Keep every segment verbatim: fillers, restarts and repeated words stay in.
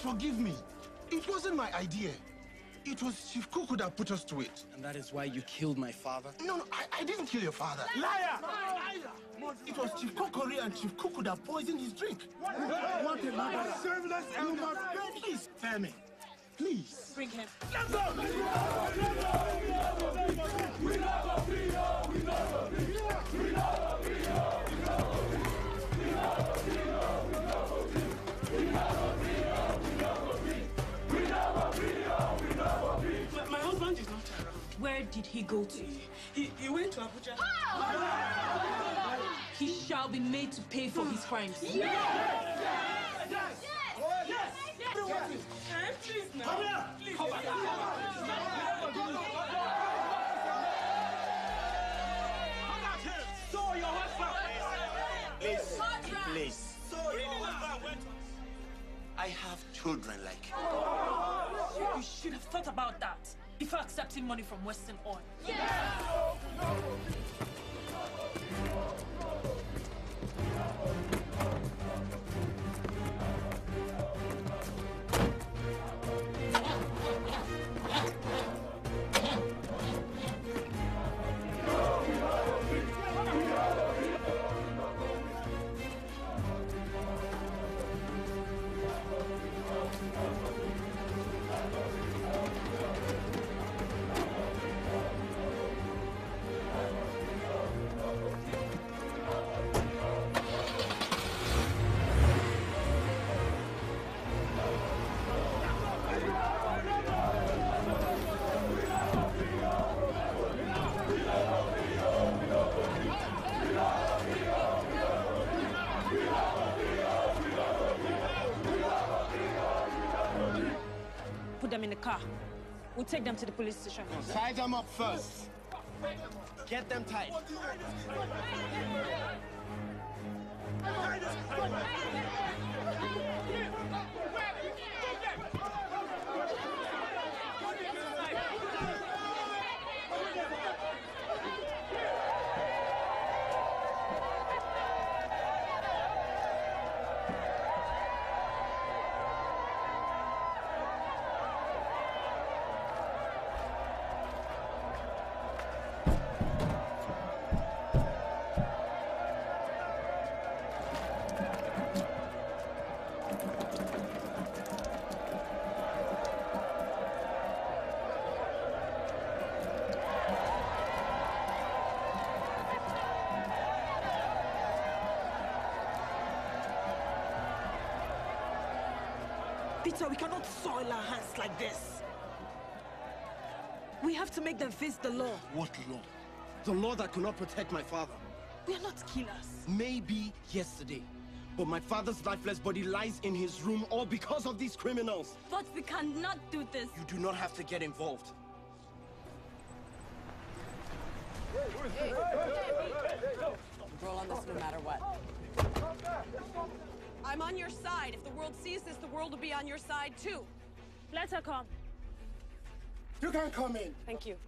forgive me. It wasn't my idea. It was Chief Kuku that put us to it. And that is why you killed my father? No, no, I, I didn't kill your father. Liar! Liar! It was Chief Kokori and Chief Kuku that poisoned his drink. What a mother! Serveless elder! Please, spare me. Please. Bring him. Let's go! We never be, we never be, we never be, we never be, we never be, we never be, we never be, we never be, we never be. My husband is not around. Where did he go to? He, he went to Abuja. He shall be made to pay for his crimes. Yes! Yes! Yes! Yes! Yes! Yes! Please now. Come here! Please. Come back. Show your husband! Please, please. I have children like you. You should have thought about that before accepting money from Western Oil. Yeah! Put them in the car. We'll take them to the police station. Tie them up first. Get them tied. Peter, we cannot soil our hands like this. We have to make them face the law. What law? The law that could not protect my father. We are not killers. Maybe yesterday. But my father's lifeless body lies in his room all because of these criminals. But we cannot do this. You do not have to get involved. Roll on this no matter what. I'm on your side. If the world sees this, the world will be on your side too. Let her come. You can come in. Thank you.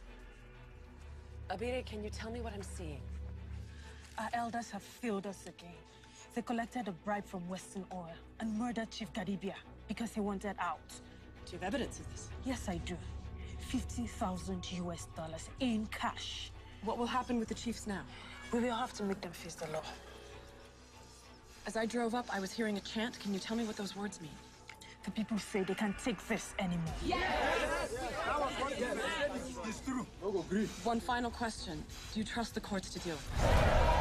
Abire, can you tell me what I'm seeing? Our elders have failed us again. They collected a bribe from Western Oil and murdered Chief Garibia because he wanted out. Do you have evidence of this? Yes, I do. fifty thousand U S dollars in cash. What will happen with the chiefs now? We will have to make them face the law. As I drove up, I was hearing a chant. Can you tell me what those words mean? The people say they can't take this anymore. Yes! Yes! It's true. One final question. Do you trust the courts to deal with this?